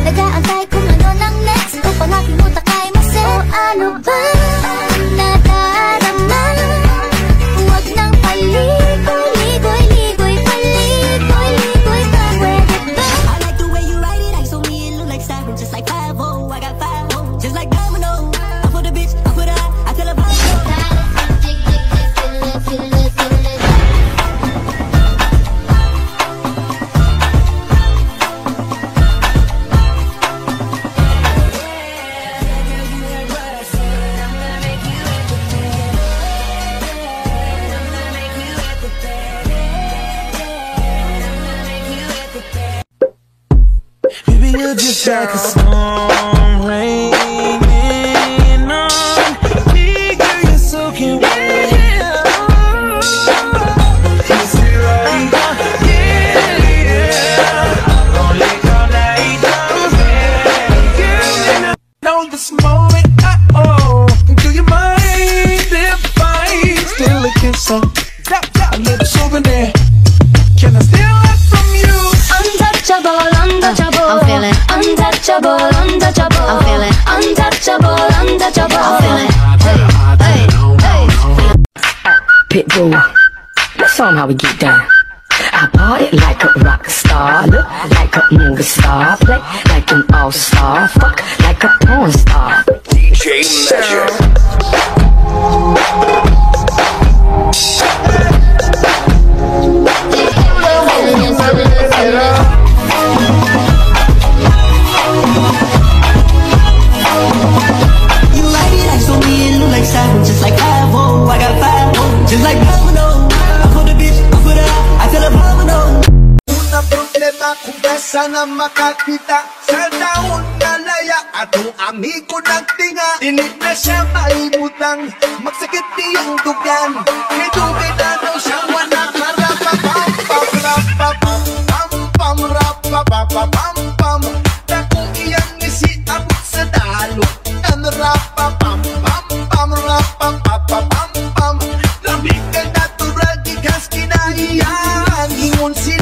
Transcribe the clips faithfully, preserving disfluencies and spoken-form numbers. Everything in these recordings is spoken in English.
Nag-aantay kung ano nang next. Kung palaging utak ay maset. O ano ba nadarama? Huwag nang paligoy-ligoy-ligoy, paligoy-ligoy pa. Pwede ba? I like the way you write it. I saw me, it look like seven, just like five oh. I got five oh, just like domino. I put a bitch, I put a, I tell a vibe. Baby, you're just like a song raining on me, girl, you're soaking wet. You see right, yeah, yeah. I'm gonna lick all night, yeah. Know this moment, uh-oh. Do you mind if I steal a kiss? A little souvenir. Can I steal it from you? Untouchable, untouchable. I'm feeling untouchable, untouchable. I'm feeling untouchable, untouchable. I'm feeling hey, hey, hey. Pitbull, show 'em how we get down. I party like a rock star, look like a movie star, play like an all-star, fuck like a porn star. D J Mashup. Just like five oh, I got five oh, just like domino. I put a bitch, I put a, I tell a domino. Una problema kung besa na makakita sa dahon na laya. Atong amigo nagtinga, dinig na siya maibutang. Magsakit niyang dugan, kay dugay na daw siya wala. Marapapam, pam, rapapam, pam, pam, rapapapam, pam. Dakong iyang isi abot sa dalo. Ang rapapam, pam, pam, rapapapam, pam. Lamig ka natural, gikas kinahiyaan. Ingon sila.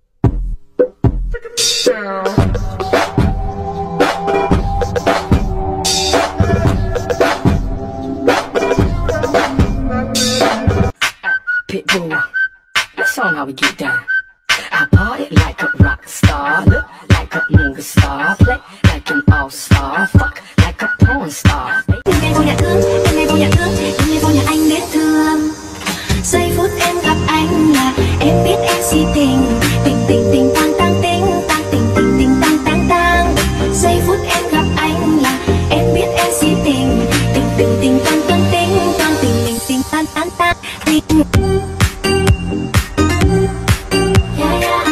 Pitbull, show 'em how we get down. I party like a rock star, look like a movie star, play like an all-star, fuck like a porn star. Em nghe vô nhà thương, em nghe vô nhà thương, em nghe vô nhà anh biết thương. Giây phút em gặp anh là em biết em si tình, tình tình tình tang tang tình, tang tình tình tình tang tang tang. Giây phút em gặp anh là em biết em si tình, tình tình tình tang tang tình, tang tình tình tình tang tang tang tình. Yeah, yeah.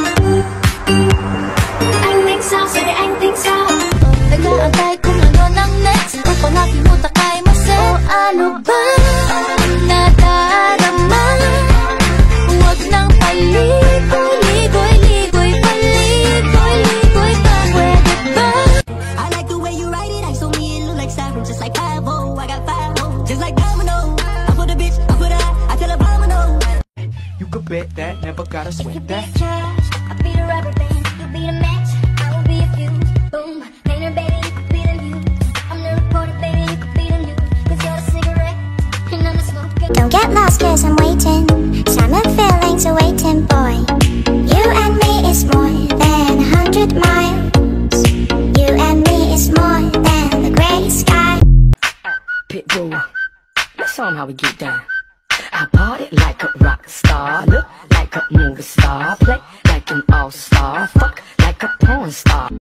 Anh tính sao, giờ để anh tính sao? Nag-aantay kung ano nang next. Kung palaging utak ay maset. O ano ba nadarama? Huwag nang paligoy-ligoy-ligoy, paligoy-ligoy pa. Pwede ba? I like the way you write it. I saw me, it look like seven, just like five oh. I got five oh, just like domino. I put a bitch, I put a, I tell a domino. You could bet that, never gotta sweat that. I'll be the rubber band, you'll be the match, I will be a fuse. Boom, later baby, you could be the news. I'm the reporter, baby, you could be the news. Cause you're the cigarette, and I'm the smoker. Don't get lost cause I'm waiting. Summer feelings are waiting, boy. You and me is more than a hundred miles. You and me is more than the gray sky. Pitbull, show 'em how we get down. I party like a rock star, look like a movie star, play like an all-star, fuck like a porn star.